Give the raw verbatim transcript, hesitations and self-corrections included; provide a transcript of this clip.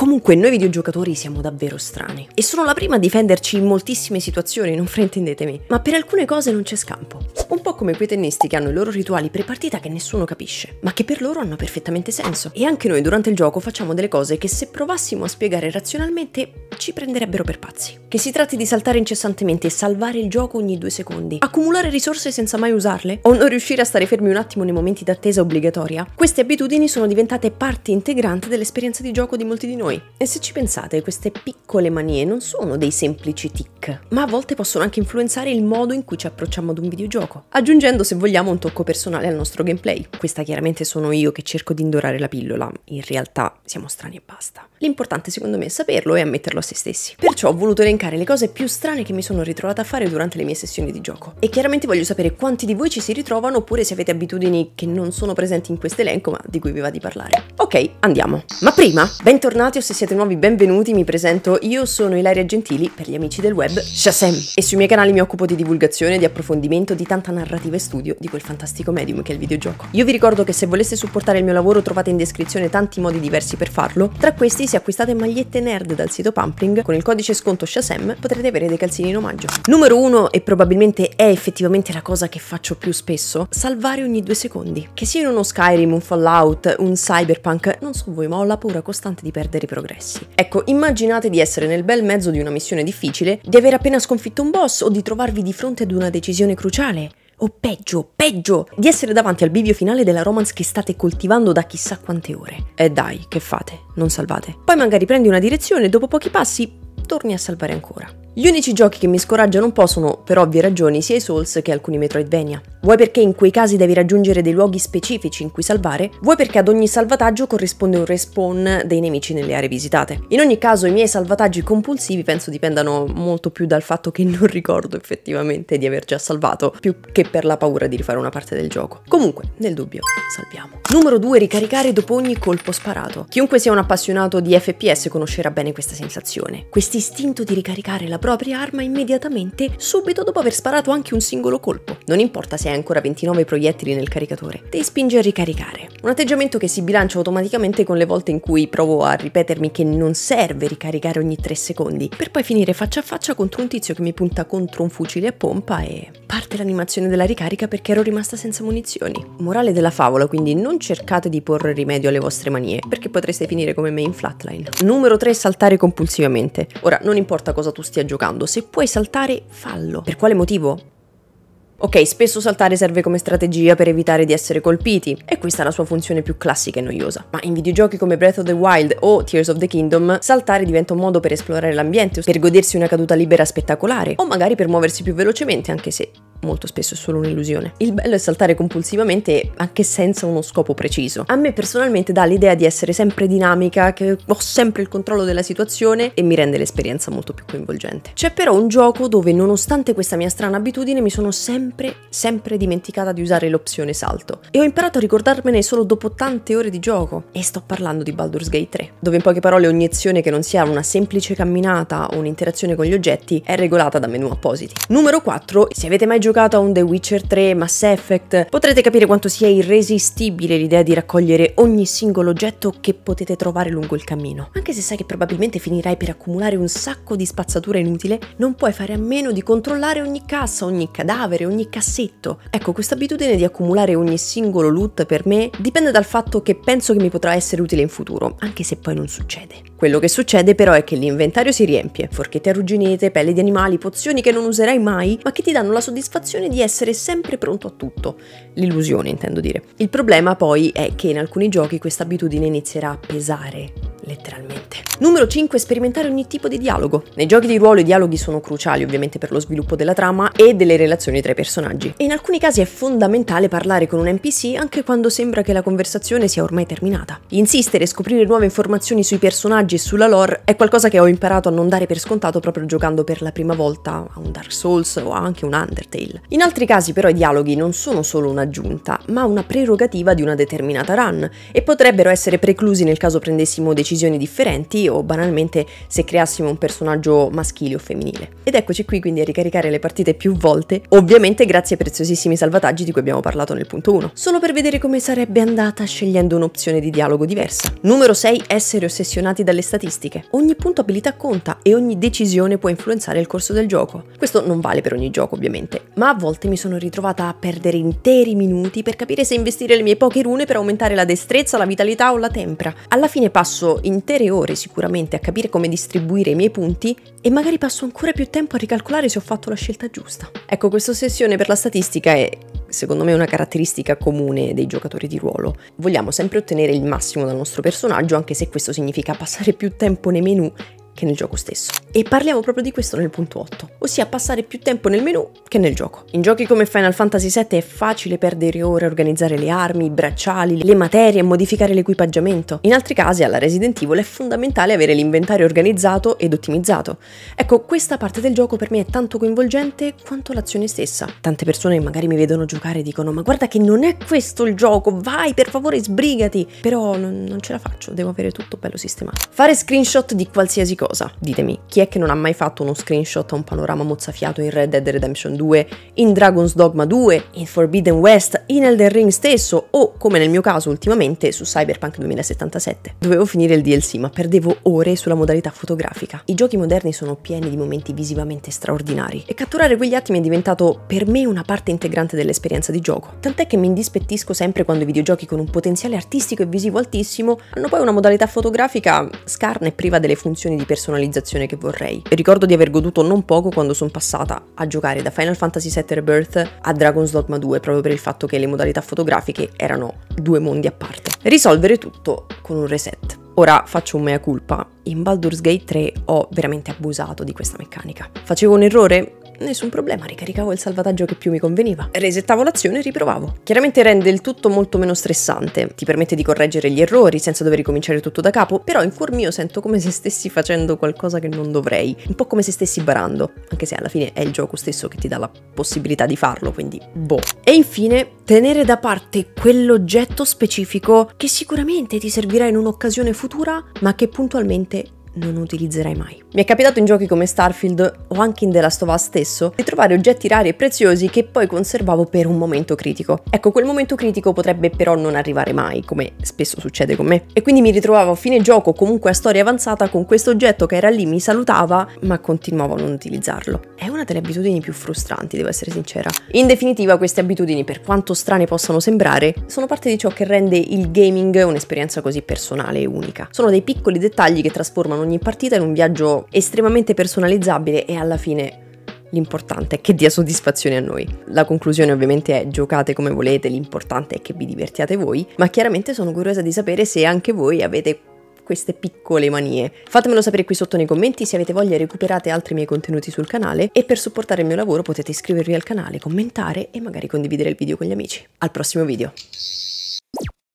Comunque noi videogiocatori siamo davvero strani e sono la prima a difenderci in moltissime situazioni, non fraintendetemi, ma per alcune cose non c'è scampo. Un po' come quei tennisti che hanno i loro rituali pre-partita che nessuno capisce, ma che per loro hanno perfettamente senso. E anche noi durante il gioco facciamo delle cose che se provassimo a spiegare razionalmente ci prenderebbero per pazzi. Che si tratti di saltare incessantemente e salvare il gioco ogni due secondi, accumulare risorse senza mai usarle, o non riuscire a stare fermi un attimo nei momenti d'attesa obbligatoria, queste abitudini sono diventate parte integrante dell'esperienza di gioco di molti di noi. E se ci pensate, queste piccole manie non sono dei semplici tic, ma a volte possono anche influenzare il modo in cui ci approcciamo ad un videogioco, aggiungendo se vogliamo un tocco personale al nostro gameplay. Questa chiaramente sono io che cerco di indorare la pillola, in realtà siamo strani e basta. L'importante secondo me è saperlo e ammetterlo a se stessi. Perciò ho voluto elencare le cose più strane che mi sono ritrovata a fare durante le mie sessioni di gioco. E chiaramente voglio sapere quanti di voi ci si ritrovano oppure se avete abitudini che non sono presenti in questo elenco ma di cui vi va di parlare. Ok, andiamo. Ma prima, bentornati o se siete nuovi benvenuti, mi presento, io sono Ilaria Gentili per gli amici del web Shazam e sui miei canali mi occupo di divulgazione, di approfondimento, di tanta narrativa e studio di quel fantastico medium che è il videogioco. Io vi ricordo che se voleste supportare il mio lavoro trovate in descrizione tanti modi diversi per farlo, tra questi se acquistate magliette nerd dal sito Pumpling con il codice sconto Shazam potrete avere dei calzini in omaggio. Numero uno, e probabilmente è effettivamente la cosa che faccio più spesso, salvare ogni due secondi. Che sia in uno Skyrim, un Fallout, un Cyberpunk, non so voi ma ho la paura costante di perdere i progressi. Ecco, immaginate di essere nel bel mezzo di una missione difficile, di aver appena sconfitto un boss o di trovarvi di fronte ad una decisione cruciale. O peggio, peggio, di essere davanti al bivio finale della romance che state coltivando da chissà quante ore. E dai, che fate? Non salvate. Poi magari prendi una direzione e dopo pochi passi torni a salvare ancora. Gli unici giochi che mi scoraggiano un po' sono, per ovvie ragioni, sia i Souls che alcuni Metroidvania. Vuoi perché in quei casi devi raggiungere dei luoghi specifici in cui salvare, vuoi perché ad ogni salvataggio corrisponde un respawn dei nemici nelle aree visitate. In ogni caso i miei salvataggi compulsivi penso dipendano molto più dal fatto che non ricordo effettivamente di aver già salvato, più che per la paura di rifare una parte del gioco. Comunque, nel dubbio, salviamo. Numero due, ricaricare dopo ogni colpo sparato. Chiunque sia un appassionato di F P S conoscerà bene questa sensazione. Quest'istinto di ricaricare la propria arma immediatamente, subito dopo aver sparato anche un singolo colpo. Non importa se hai ancora ventinove proiettili nel caricatore, ti spinge a ricaricare. Un atteggiamento che si bilancia automaticamente con le volte in cui provo a ripetermi che non serve ricaricare ogni tre secondi, per poi finire faccia a faccia contro un tizio che mi punta contro un fucile a pompa e parte l'animazione della ricarica perché ero rimasta senza munizioni. Morale della favola, quindi non cercate di porre rimedio alle vostre manie, perché potreste finire come me in Flatline. Numero tre, saltare compulsivamente. Ora, non importa cosa tu stia giocando, se puoi saltare, fallo. Per quale motivo? Ok, spesso saltare serve come strategia per evitare di essere colpiti, e questa è la sua funzione più classica e noiosa. Ma in videogiochi come Breath of the Wild o Tears of the Kingdom, saltare diventa un modo per esplorare l'ambiente, per godersi una caduta libera spettacolare, o magari per muoversi più velocemente, anche se molto spesso è solo un'illusione. Il bello è saltare compulsivamente anche senza uno scopo preciso. A me personalmente dà l'idea di essere sempre dinamica, che ho sempre il controllo della situazione e mi rende l'esperienza molto più coinvolgente. C'è però un gioco dove nonostante questa mia strana abitudine mi sono sempre, sempre dimenticata di usare l'opzione salto e ho imparato a ricordarmene solo dopo tante ore di gioco. E sto parlando di Baldur's Gate tre, dove in poche parole ogni azione che non sia una semplice camminata o un'interazione con gli oggetti è regolata da menu appositi. Numero quattro, se avete mai giocato a un The Witcher tre, Mass Effect, potrete capire quanto sia irresistibile l'idea di raccogliere ogni singolo oggetto che potete trovare lungo il cammino. Anche se sai che probabilmente finirai per accumulare un sacco di spazzatura inutile, non puoi fare a meno di controllare ogni cassa, ogni cadavere, ogni cassetto. Ecco, questa abitudine di accumulare ogni singolo loot per me dipende dal fatto che penso che mi potrà essere utile in futuro, anche se poi non succede. Quello che succede però è che l'inventario si riempie, forchette arrugginite, pelle di animali, pozioni che non userai mai, ma che ti danno la soddisfazione di essere sempre pronto a tutto. L'illusione, intendo dire. Il problema poi è che in alcuni giochi questa abitudine inizierà a pesare, letteralmente. Numero cinque, sperimentare ogni tipo di dialogo. Nei giochi di ruolo i dialoghi sono cruciali ovviamente per lo sviluppo della trama e delle relazioni tra i personaggi. E in alcuni casi è fondamentale parlare con un N P C anche quando sembra che la conversazione sia ormai terminata. Insistere e scoprire nuove informazioni sui personaggi e sulla lore è qualcosa che ho imparato a non dare per scontato proprio giocando per la prima volta a un Dark Souls o anche un Undertale. In altri casi però i dialoghi non sono solo un'aggiunta, ma una prerogativa di una determinata run e potrebbero essere preclusi nel caso prendessimo decisioni decisioni differenti o banalmente se creassimo un personaggio maschile o femminile. Ed eccoci qui quindi a ricaricare le partite più volte, ovviamente grazie ai preziosissimi salvataggi di cui abbiamo parlato nel punto uno, solo per vedere come sarebbe andata scegliendo un'opzione di dialogo diversa. Numero sei. Essere ossessionati dalle statistiche. Ogni punto abilità conta e ogni decisione può influenzare il corso del gioco. Questo non vale per ogni gioco ovviamente, ma a volte mi sono ritrovata a perdere interi minuti per capire se investire le mie poche rune per aumentare la destrezza, la vitalità o la tempra. Alla fine passo intere ore sicuramente a capire come distribuire i miei punti e magari passo ancora più tempo a ricalcolare se ho fatto la scelta giusta. Ecco, questa ossessione per la statistica è secondo me una caratteristica comune dei giocatori di ruolo. Vogliamo sempre ottenere il massimo dal nostro personaggio, anche se questo significa passare più tempo nei menu che nel gioco stesso. E parliamo proprio di questo nel punto otto, ossia passare più tempo nel menu che nel gioco. In giochi come Final Fantasy sette è facile perdere ore a organizzare le armi, i bracciali, le materie e modificare l'equipaggiamento. In altri casi alla Resident Evil è fondamentale avere l'inventario organizzato ed ottimizzato. Ecco, questa parte del gioco per me è tanto coinvolgente quanto l'azione stessa. Tante persone magari mi vedono giocare e dicono: ma guarda che non è questo il gioco, vai per favore sbrigati. Però non, non ce la faccio, devo avere tutto bello sistemato. Fare screenshot di qualsiasi cosa. Cosa? Ditemi, chi è che non ha mai fatto uno screenshot a un panorama mozzafiato in Red Dead Redemption due, in Dragon's Dogma due, in Forbidden West, in Elden Ring stesso o, come nel mio caso ultimamente, su Cyberpunk duemilasettantasette? Dovevo finire il D L C ma perdevo ore sulla modalità fotografica. I giochi moderni sono pieni di momenti visivamente straordinari e catturare quegli attimi è diventato per me una parte integrante dell'esperienza di gioco. Tant'è che mi indispettisco sempre quando i videogiochi con un potenziale artistico e visivo altissimo hanno poi una modalità fotografica scarna e priva delle funzioni di personalizzazione che vorrei. E ricordo di aver goduto non poco quando sono passata a giocare da Final Fantasy sette Rebirth a Dragon's Dogma due, proprio per il fatto che le modalità fotografiche erano due mondi a parte. Risolvere tutto con un reset. Ora faccio un mea culpa, in Baldur's Gate tre ho veramente abusato di questa meccanica. Facevo un errore? Nessun problema, ricaricavo il salvataggio che più mi conveniva, resettavo l'azione e riprovavo. Chiaramente rende il tutto molto meno stressante, ti permette di correggere gli errori senza dover ricominciare tutto da capo, però in cuor mio sento come se stessi facendo qualcosa che non dovrei, un po' come se stessi barando, anche se alla fine è il gioco stesso che ti dà la possibilità di farlo, quindi boh. E infine, tenere da parte quell'oggetto specifico che sicuramente ti servirà in un'occasione futura, ma che puntualmente non utilizzerai mai. Mi è capitato in giochi come Starfield o anche in The Last of Us stesso di trovare oggetti rari e preziosi che poi conservavo per un momento critico. Ecco, quel momento critico potrebbe però non arrivare mai, come spesso succede con me. E quindi mi ritrovavo a fine gioco, comunque a storia avanzata, con questo oggetto che era lì, mi salutava, ma continuavo a non utilizzarlo. È una delle abitudini più frustranti, devo essere sincera. In definitiva, queste abitudini, per quanto strane possano sembrare, sono parte di ciò che rende il gaming un'esperienza così personale e unica. Sono dei piccoli dettagli che trasformano ogni partita in un viaggio estremamente personalizzabile e alla fine l'importante è che dia soddisfazione a noi. La conclusione ovviamente è: giocate come volete, l'importante è che vi divertiate voi, ma chiaramente sono curiosa di sapere se anche voi avete queste piccole manie. Fatemelo sapere qui sotto nei commenti. Se avete voglia recuperate altri miei contenuti sul canale e per supportare il mio lavoro potete iscrivervi al canale, commentare e magari condividere il video con gli amici. Al prossimo video!